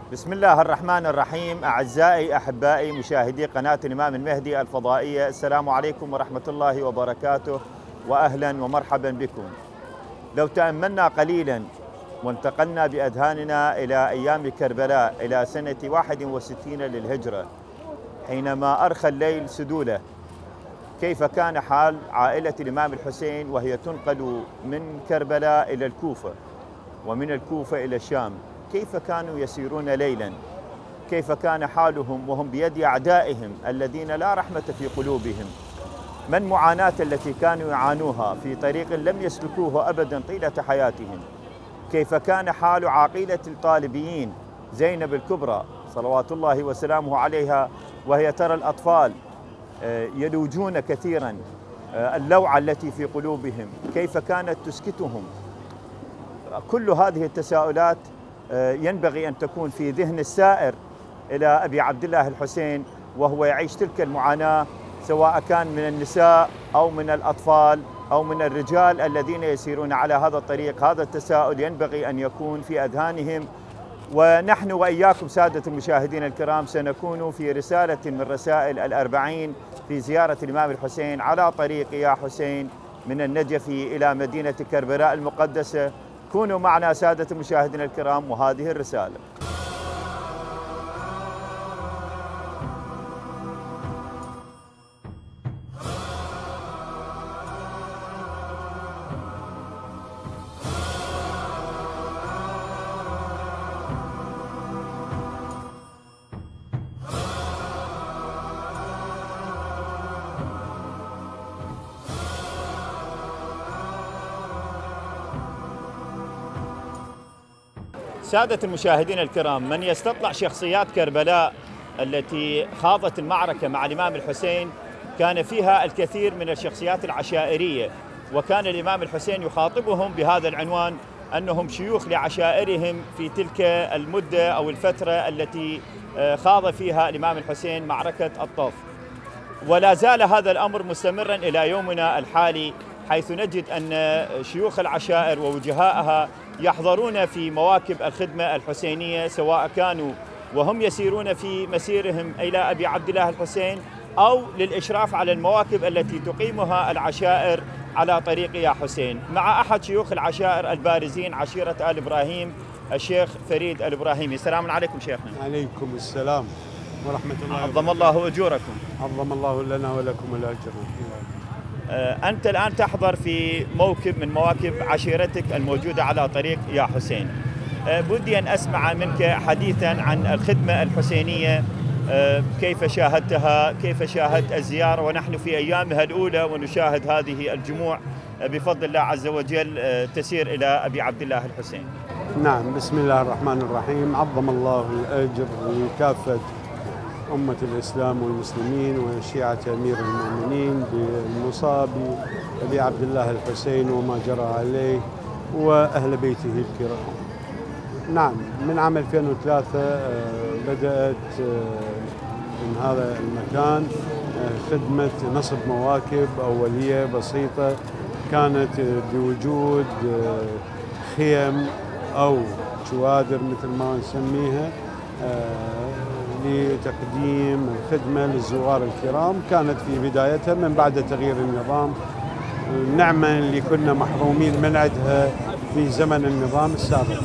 بسم الله الرحمن الرحيم. أعزائي أحبائي مشاهدي قناة الإمام المهدي الفضائية، السلام عليكم ورحمة الله وبركاته، وأهلا ومرحبا بكم. لو تأملنا قليلا وانتقلنا بأذهاننا إلى أيام كربلاء، إلى سنة 61 للهجرة، حينما أرخى الليل سدوله، كيف كان حال عائلة الإمام الحسين وهي تنقل من كربلاء إلى الكوفة ومن الكوفة إلى الشام؟ كيف كانوا يسيرون ليلا؟ كيف كان حالهم وهم بيد أعدائهم الذين لا رحمة في قلوبهم؟ ما المعاناة التي كانوا يعانوها في طريق لم يسلكوه أبدا طيلة حياتهم؟ كيف كان حال عقيلة الطالبيين زينب الكبرى صلوات الله وسلامه عليها وهي ترى الأطفال يلوجون كثيرا اللوعة التي في قلوبهم؟ كيف كانت تسكتهم؟ كل هذه التساؤلات ينبغي أن تكون في ذهن السائر إلى أبي عبد الله الحسين وهو يعيش تلك المعاناة، سواء كان من النساء أو من الأطفال أو من الرجال الذين يسيرون على هذا الطريق. هذا التساؤل ينبغي أن يكون في أذهانهم، ونحن وإياكم سادة المشاهدين الكرام سنكون في رسالة من رسائل الأربعين في زيارة الإمام الحسين على طريق يا حسين من النجف إلى مدينة كربلاء المقدسة. كونوا معنا سادة المشاهدين الكرام وهذه الرسالة. سادة المشاهدين الكرام، من يستطلع شخصيات كربلاء التي خاضت المعركة مع الإمام الحسين كان فيها الكثير من الشخصيات العشائرية، وكان الإمام الحسين يخاطبهم بهذا العنوان أنهم شيوخ لعشائرهم في تلك المدة أو الفترة التي خاض فيها الإمام الحسين معركة الطف. ولا زال هذا الأمر مستمرا إلى يومنا الحالي، حيث نجد أن شيوخ العشائر ووجهائها يحضرون في مواكب الخدمة الحسينية، سواء كانوا وهم يسيرون في مسيرهم إلى أبي عبد الله الحسين أو للإشراف على المواكب التي تقيمها العشائر على طريق يا حسين، مع أحد شيوخ العشائر البارزين عشيرة آل إبراهيم، الشيخ فريد الإبراهيمي. السلام عليكم شيخنا. عليكم السلام ورحمة الله. عظم الله أجوركم. عظم الله لنا ولكم الأجر. أنت الآن تحضر في موكب من مواكب عشيرتك الموجودة على طريق يا حسين. بدي أن أسمع منك حديثا عن الخدمة الحسينية، كيف شاهدتها، كيف شاهدت الزيارة ونحن في أيامها الأولى ونشاهد هذه الجموع بفضل الله عز وجل تسير إلى أبي عبد الله الحسين. نعم، بسم الله الرحمن الرحيم. عظم الله الأجر لكافة أمة الإسلام والمسلمين وشيعة أمير المؤمنين بالمصاب بأبي عبد الله الحسين وما جرى عليه وأهل بيته الكرام. نعم، من عام 2003 بدأت من هذا المكان خدمة نصب مواكب أولية بسيطة، كانت بوجود خيم أو شوادر مثل ما نسميها لتقديم الخدمة للزوار الكرام. كانت في بدايتها من بعد تغيير النظام، النعمة اللي كنا محرومين من عندها في زمن النظام السابق.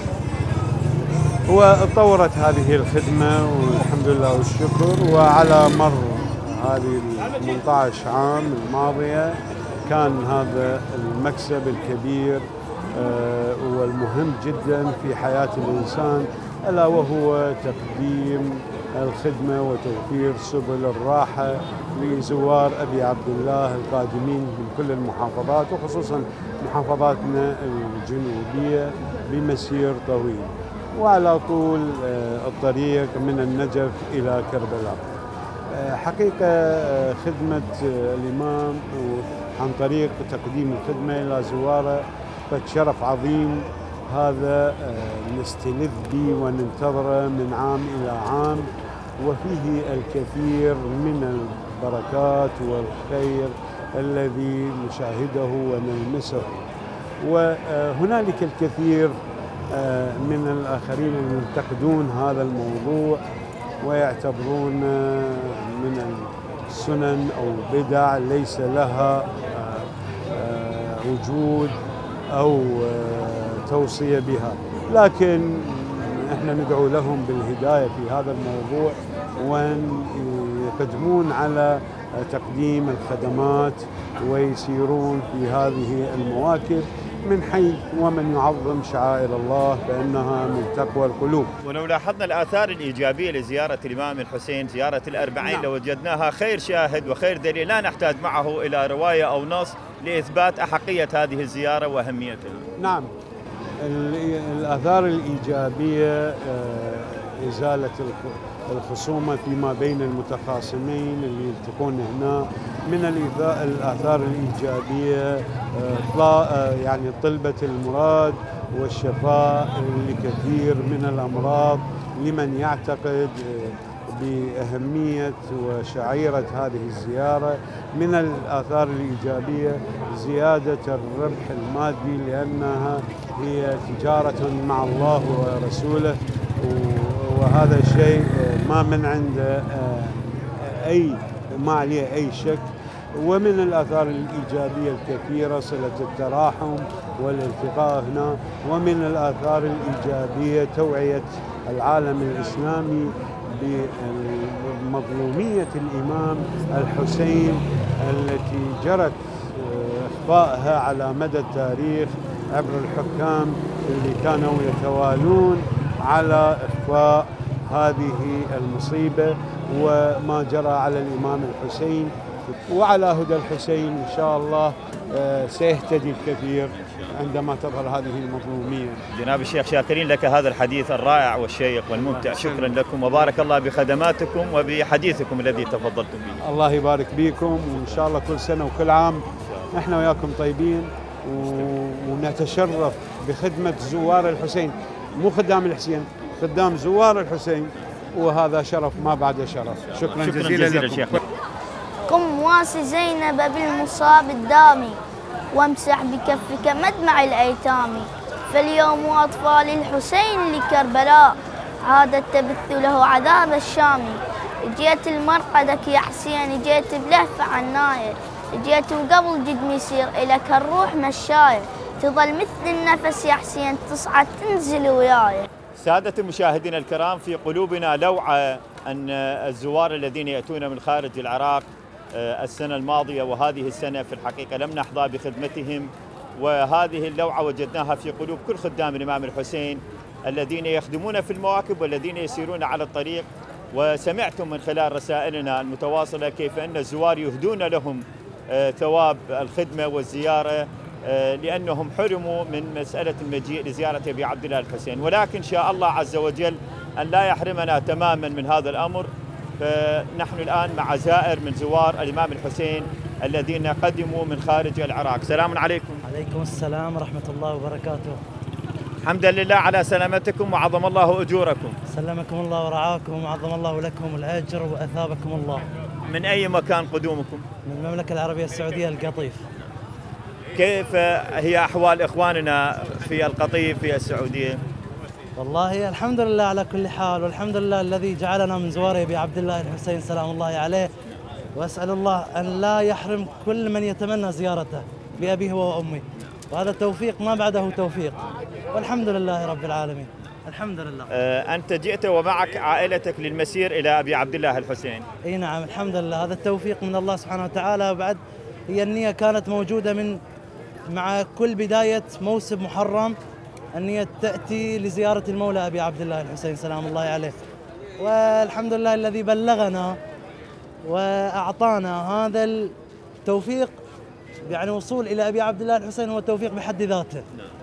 وتطورت هذه الخدمة والحمد لله والشكر، وعلى مر هذه 18 عام الماضية كان هذا المكسب الكبير والمهم جدا في حياة الإنسان، ألا وهو تقديم الخدمة وتوفير سبل الراحة لزوار أبي عبد الله القادمين من كل المحافظات وخصوصا محافظاتنا الجنوبية بمسير طويل وعلى طول الطريق من النجف إلى كربلاء. حقيقة خدمة الإمام عن طريق تقديم الخدمة إلى زواره قد شرف عظيم، هذا نستلذ به وننتظره من عام إلى عام، وفيه الكثير من البركات والخير الذي نشاهده ونلمسه. وهنالك الكثير من الآخرين اللي ينتقدون هذا الموضوع ويعتبرون من السنن أو بدع ليس لها وجود أو توصية بها، لكن احنا ندعو لهم بالهداية في هذا الموضوع وأن يقدمون على تقديم الخدمات ويسيرون في هذه المواكب، من حيث ومن يعظم شعائر الله فإنها من تقوى القلوب. ولو لاحظنا الآثار الإيجابية لزيارة الإمام الحسين، زيارة الأربعين، لوجدناها خير شاهد وخير دليل، لا نحتاج معه إلى رواية أو نص لإثبات أحقية هذه الزيارة وأهميتها. نعم، الآثار الإيجابية إزالة الخصومة فيما بين المتخاصمين اللي يلتقون هنا، من الآثار الإيجابية يعني طلبة المراد والشفاء لكثير من الأمراض لمن يعتقد بأهمية وشعيرة هذه الزيارة. من الآثار الإيجابية زيادة الربح المادي، لأنها هي تجارة مع الله ورسوله، وهذا شيء ما من عنده ما عليه أي شك. ومن الآثار الإيجابية الكثيرة صلة التراحم والالتقاء هنا. ومن الآثار الإيجابية توعية العالم الإسلامي بمظلومية الإمام الحسين التي جرت إخفائها على مدى التاريخ عبر الحكام اللي كانوا يتوالون على إخفاء هذه المصيبة وما جرى على الإمام الحسين. وعلى هدى الحسين إن شاء الله سيهتدي الكثير عندما تظهر هذه المظلومية. جناب الشيخ، شاكرين لك هذا الحديث الرائع والشيق والممتع، شكرا لكم وبارك الله بخدماتكم وبحديثكم الذي تفضلتم به. الله يبارك بكم، وإن شاء الله كل سنة وكل عام احنا وياكم طيبين، ونتشرف بخدمة زوار الحسين، مو خدام الحسين، خدام زوار الحسين، وهذا شرف ما بعد شرف. شكرا جزيلا لكم. شيخ. قم واسي زينب بالمصاب الدامي، وامسح بكفك مدمع الأيتام، فاليوم أطفال الحسين لكربلاء عادت تبث له عذاب الشام. جيت المرقدك يا حسين، جيت بلهفة عناية، جيت وقبل جد يصير إلك الروح مشاية، تظل مثل النفس يا حسين تصعد تنزل وياي. سادة المشاهدين الكرام، في قلوبنا لوعة أن الزوار الذين يأتون من خارج العراق السنة الماضية وهذه السنة في الحقيقة لم نحظى بخدمتهم، وهذه اللوعة وجدناها في قلوب كل خدام الإمام الحسين الذين يخدمون في المواكب والذين يسيرون على الطريق. وسمعتم من خلال رسائلنا المتواصلة كيف أن الزوار يهدون لهم ثواب الخدمة والزيارة لأنهم حرموا من مسألة المجيء لزيارة أبي عبد الله الحسين، ولكن شاء الله عز وجل أن لا يحرمنا تماما من هذا الأمر. فنحن الآن مع زائر من زوار الإمام الحسين الذين قدموا من خارج العراق. سلام عليكم. عليكم السلام ورحمة الله وبركاته. حمدا لله على سلامتكم وعظم الله أجوركم. سلمكم الله ورعاكم وعظم الله لكم الأجر وأثابكم الله. من أي مكان قدومكم؟ من المملكة العربية السعودية القطيف. كيف هي أحوال إخواننا في القطيف في السعودية؟ والله الحمد لله على كل حال، والحمد لله الذي جعلنا من زوار أبي عبد الله الحسين سلام الله عليه، وأسأل الله أن لا يحرم كل من يتمنى زيارته بأبيه وأمه، وهذا توفيق ما بعده توفيق، والحمد لله رب العالمين. الحمد لله. أنت جئت ومعك عائلتك للمسير إلى أبي عبد الله الحسين. اي نعم، الحمد لله، هذا التوفيق من الله سبحانه وتعالى. وبعد هي النية كانت موجودة مع كل بداية موسم محرم، النية تأتي لزيارة المولى أبي عبد الله الحسين سلام الله عليه، والحمد لله الذي بلغنا وأعطانا هذا التوفيق، يعني وصول إلى أبي عبد الله الحسين هو توفيق بحد ذاته.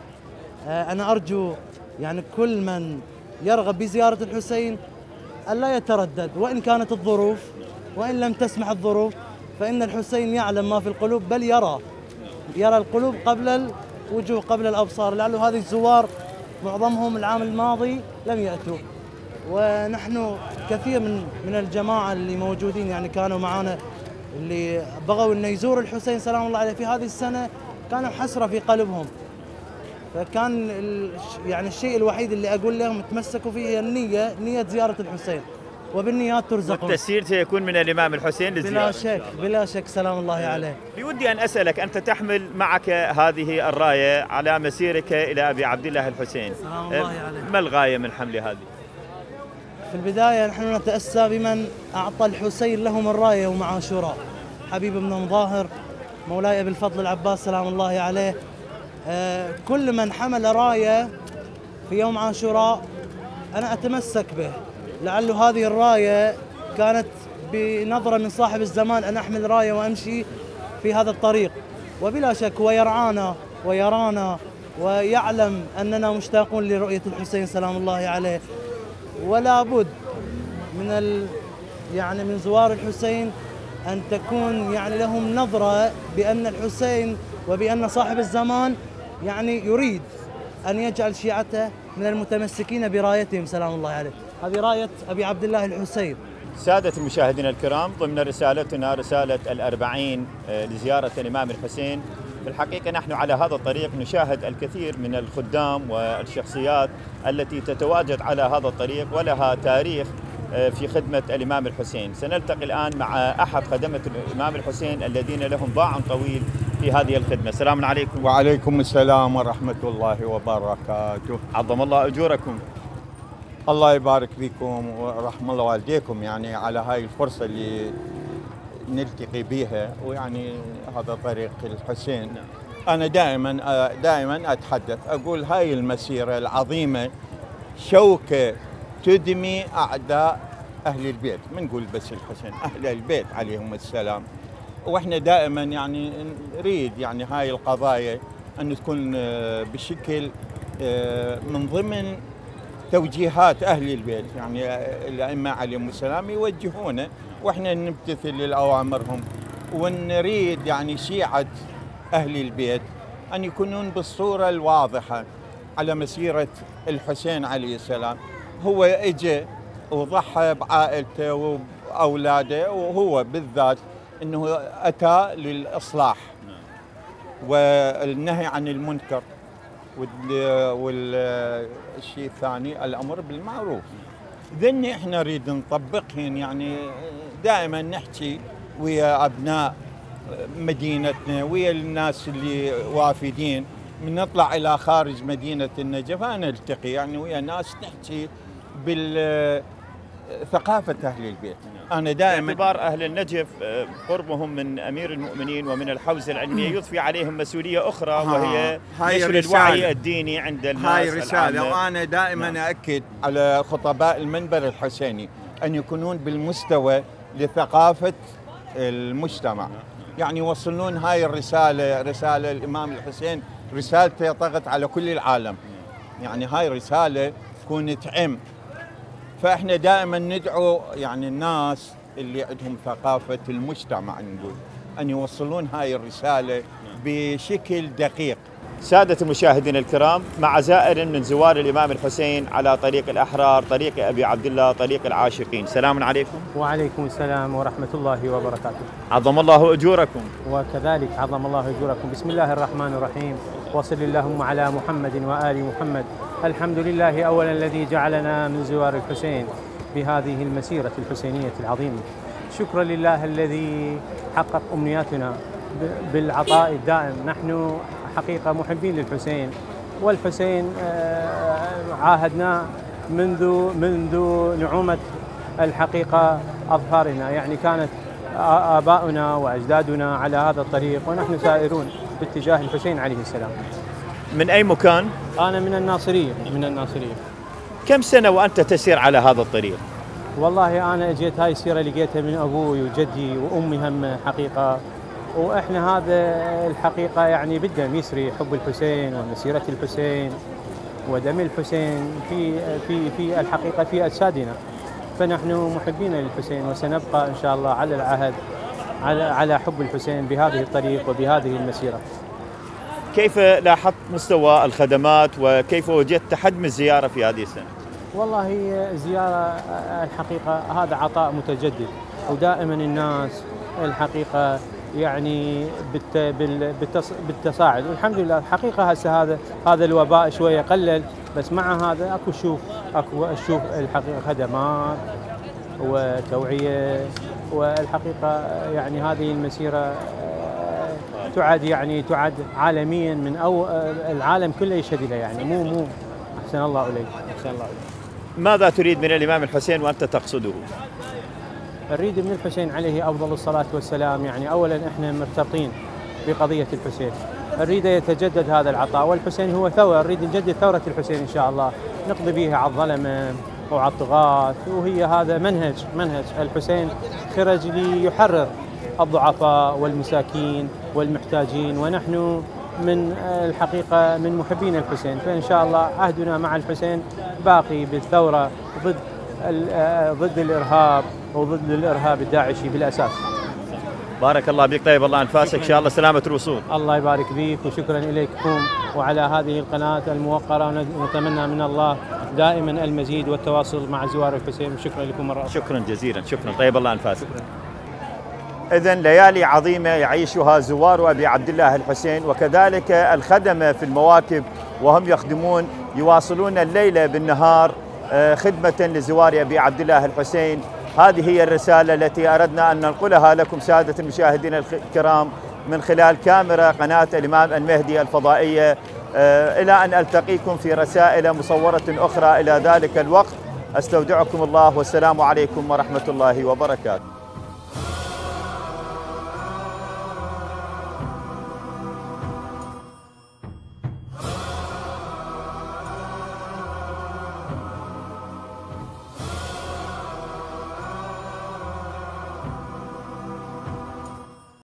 أنا أرجو يعني كل من يرغب بزيارة الحسين ألا يتردد، وإن كانت الظروف وإن لم تسمح الظروف، فإن الحسين يعلم ما في القلوب، بل يرى القلوب قبل الوجوه قبل الأبصار. لعله هذه الزوار معظمهم العام الماضي لم يأتوا، ونحن كثير من الجماعة اللي موجودين يعني كانوا معنا اللي بغوا أن يزور الحسين سلام الله عليه في هذه السنة، كانوا حسرة في قلبهم، فكان يعني الشيء الوحيد اللي اقول لهم تمسكوا فيه هي النية، نية زيارة الحسين، وبالنيات ترزقون. والتسيير سيكون من الإمام الحسين للزيارة بلا شك بلا شك، سلام الله عليه. بودي أن أسألك، أنت تحمل معك هذه الراية على مسيرك إلى أبي عبد الله الحسين، سلام الله عليه. ما الغاية من حمل هذه؟ في البداية نحن نتأسى بمن أعطى الحسين لهم الراية يوم عاشوراء، حبيب بن مظاهر مولاي أبي الفضل العباس سلام الله عليه. كل من حمل راية في يوم عاشوراء أنا أتمسك به، لعل هذه الراية كانت بنظرة من صاحب الزمان أن أحمل راية وأمشي في هذا الطريق، وبلا شك هو يرعانا ويرانا ويعلم أننا مشتاقون لرؤية الحسين سلام الله عليه. ولا بد من يعني من زوار الحسين أن تكون يعني لهم نظرة بأن الحسين وبأن صاحب الزمان يعني يريد أن يجعل شيعته من المتمسكين برايتهم سلام الله عليه. هذه راية أبي عبد الله الحسين. سادة المشاهدين الكرام، ضمن رسالتنا رسالة الأربعين لزيارة الإمام الحسين، في الحقيقة نحن على هذا الطريق نشاهد الكثير من الخدام والشخصيات التي تتواجد على هذا الطريق ولها تاريخ في خدمة الإمام الحسين. سنلتقي الآن مع أحد خدمة الإمام الحسين الذين لهم باع طويل في هذه الخدمة. السلام عليكم. وعليكم السلام ورحمة الله وبركاته. عظم الله أجوركم. الله يبارك فيكم ورحم الله والديكم يعني على هاي الفرصة اللي نلتقي بها، ويعني هذا طريق الحسين. أنا دائما أتحدث أقول هاي المسيرة العظيمة شوكة تدمي أعداء أهل البيت، ما نقول بس الحسين، أهل البيت عليهم السلام. وإحنا دائما يعني نريد يعني هاي القضايا أن تكون بشكل من ضمن توجيهات أهل البيت، يعني الأئمة عليهم السلام يوجهونا وإحنا نمتثل لأوامرهم، ونريد يعني شيعة أهل البيت أن يكونون بالصورة الواضحة على مسيرة الحسين عليه السلام. هو اجى وضحى بعائلته وأولاده، وهو بالذات أنه أتى للإصلاح والنهي عن المنكر، والشيء الثاني الأمر بالمعروف. ذن احنا نريد نطبقهن، يعني دائما نحكي ويا أبناء مدينتنا ويا الناس اللي وافدين، من نطلع إلى خارج مدينة النجف نلتقي يعني ويا ناس نحكي بالثقافة أهل البيت. أنا دائما باعتبار أهل النجف قربهم من أمير المؤمنين ومن الحوزة العلمية يضفي عليهم مسؤولية أخرى وهي نشر الوعي الديني عند الناس. هاي رسالة، وأنا دائما أأكد على خطباء المنبر الحسيني أن يكونون بالمستوى لثقافة المجتمع، يعني يوصلون هاي الرسالة، رسالة الإمام الحسين رسالته طغت على كل العالم، يعني هاي رسالة تكون تعم. فإحنا دائما ندعو يعني الناس اللي عندهم ثقافة المجتمع نقول أن يوصلون هاي الرسالة بشكل دقيق. سادة المشاهدين الكرام، مع زائر من زوار الإمام الحسين على طريق الأحرار، طريق أبي عبد الله، طريق العاشقين. سلام عليكم. وعليكم السلام ورحمة الله وبركاته. عظم الله أجوركم. وكذلك عظم الله أجوركم. بسم الله الرحمن الرحيم، وصل اللهم على محمد وآل محمد. الحمد لله أولا الذي جعلنا من زوار الحسين بهذه المسيرة الحسينية العظيمة. شكرا لله الذي حقق أمنياتنا بالعطاء الدائم. نحن حقيقة محبين للحسين، والحسين عاهدنا منذ نعومة الحقيقة أظفارنا، يعني كانت آباؤنا وأجدادنا على هذا الطريق ونحن سائرون باتجاه الحسين عليه السلام. من أي مكان؟ أنا من الناصرية. من الناصرية. كم سنة وأنت تسير على هذا الطريق؟ والله أنا أجيت هاي السيرة لقيتها من أبوي وجدي وأمي هم حقيقة، وإحنا هذا الحقيقة يعني بالدم يسري حب الحسين ومسيرة الحسين ودم الحسين في الحقيقة في أجسادنا، فنحن محبين للحسين وسنبقى إن شاء الله على العهد على حب الحسين بهذه الطريق وبهذه المسيرة. كيف لاحظت مستوى الخدمات وكيف وجدت حجم الزيارة في هذه السنة؟ والله الزيارة الحقيقة هذا عطاء متجدد، ودائما الناس الحقيقة يعني بالتصاعد، والحمد لله. الحقيقه هسه هذا الوباء شويه قلل، بس مع هذا اكو اشوف الحقيقه خدمات وتوعيه، والحقيقه يعني هذه المسيره تعد عالميا من العالم كله يشهد لها، يعني مو احسن الله اليك. احسن الله اليك. ماذا تريد من الإمام الحسين وأنت تقصده؟ نريد من الحسين عليه أفضل الصلاة والسلام، يعني أولا إحنا مرتبطين بقضية الحسين، نريد يتجدد هذا العطاء، والحسين هو ثورة، نريد نجدد ثورة الحسين إن شاء الله، نقضي بها على الظلمة وعلى الطغاة، وهي هذا منهج الحسين، خرج ليحرر الضعفاء والمساكين والمحتاجين، ونحن من الحقيقة من محبين الحسين، فإن شاء الله عهدنا مع الحسين باقي بالثورة ضد الإرهاب وضد الإرهاب الداعشي بالأساس. بارك الله بك، طيب الله أنفاسك، إن شاء الله سلامة الوصول. الله يبارك بك، وشكرا إليكم وعلى هذه القناة الموقرة، ونتمنى من الله دائما المزيد والتواصل مع زوار الحسين، وشكرا لكم مرة أخرى. شكرا جزيلا، شكرا، طيب الله أنفاسك. إذن ليالي عظيمة يعيشها زوار أبي عبد الله الحسين، وكذلك الخدمة في المواكب وهم يخدمون يواصلون الليل بالنهار خدمة لزوار أبي عبد الله الحسين. هذه هي الرسالة التي أردنا أن ننقلها لكم سادة المشاهدين الكرام من خلال كاميرا قناة الإمام المهدي الفضائية، إلى أن ألتقيكم في رسائل مصورة أخرى. إلى ذلك الوقت أستودعكم الله، والسلام عليكم ورحمة الله وبركاته.